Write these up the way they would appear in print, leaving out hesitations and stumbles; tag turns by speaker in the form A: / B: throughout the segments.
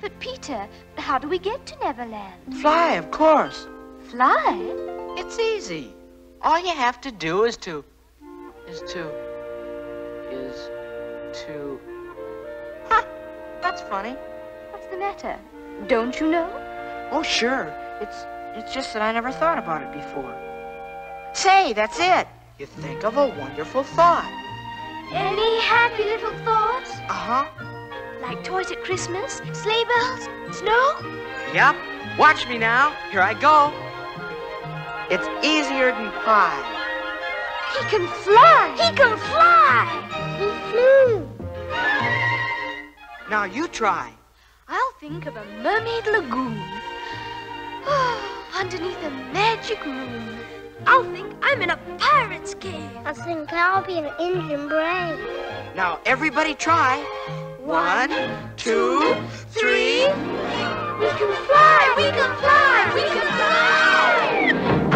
A: But, Peter, how do we get to Neverland?
B: Fly, of course.
A: Fly?
B: It's easy. All you have to do is to... Huh, that's funny.
A: What's the matter? Don't you know?
B: Oh, sure. It's just that I never thought about it before. Say, that's it. You think of a wonderful thought.
A: Any happy little thoughts?
B: Uh-huh.
A: Like toys at Christmas, sleigh bells, snow?
B: Yep. Watch me now. Here I go. It's easier than pie.
A: He can fly! He can fly! He flew.
B: Now you try.
A: I'll think of a mermaid lagoon. Underneath a magic moon. I'll think I'm in a pirate's cave.
C: I think I'll be an engine brave.
B: Now everybody try. 1, 2, 3.
A: We can fly! We can fly! We can fly!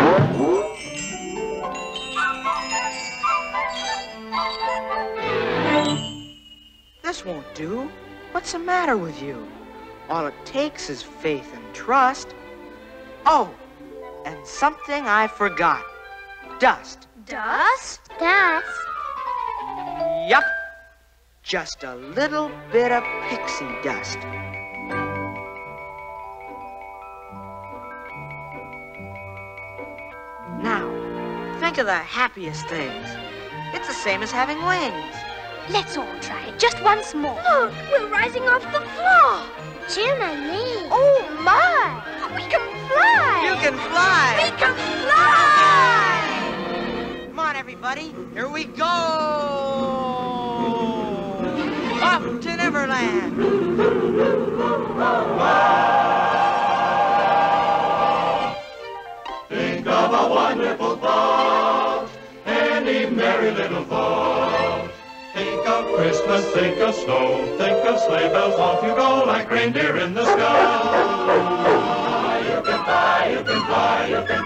B: This won't do. What's the matter with you? All it takes is faith and trust. Oh, and something I forgot. Dust.
A: Dust?
C: Dust?
B: Yup. Just a little bit of pixie dust. Now, think of the happiest things. It's the same as having wings.
A: Let's all try it just once more. Look, we're rising off the floor.
C: Jim and me.
A: Oh, my. We can fly.
B: You can fly.
A: We can fly.
B: Come on, everybody. Here we go. Up to Neverland.
D: Think of a wonderful thought, any merry little thought. Think of Christmas, think of snow, think of sleigh bells, off you go like reindeer in the sky. You can fly, you can fly, you can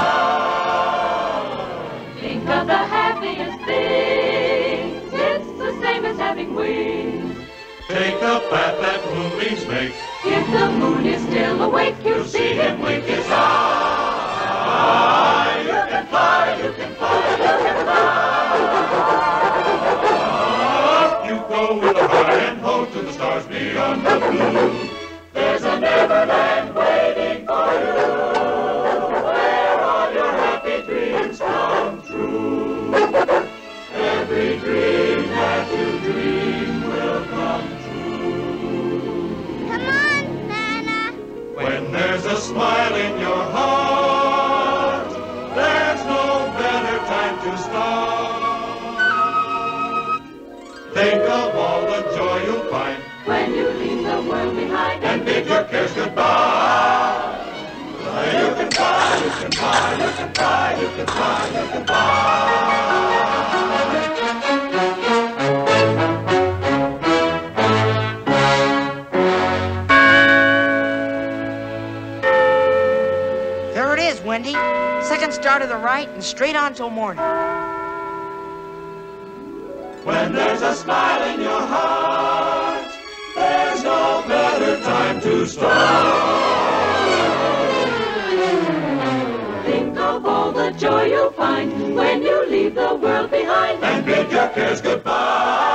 D: fly.
E: Think of the happiest things, it's the same as having wings.
D: Take the path that moonbeams make.
E: If the moon is still awake, you'll see him wink his eye.
D: You can fly, you can fly, you can fly. You go with a high and ho to the stars beyond the blue. There's a Neverland waiting for you, where all your happy dreams come true. Every dream that you dream will come true.
C: Come on, Nana.
D: When there's a smile in your heart, there's no better time to start. Think of all the joy you'll find
E: When you leave the world behind
D: and bid your cares goodbye. You can fly, you can fly, you can fly, you can fly, you can
B: There it is, Wendy. Second star to the right and straight on till morning.
D: When there's a smile in your heart, there's no better time to start.
E: Think of all the joy you'll find when you leave the world behind
D: And bid your cares goodbye.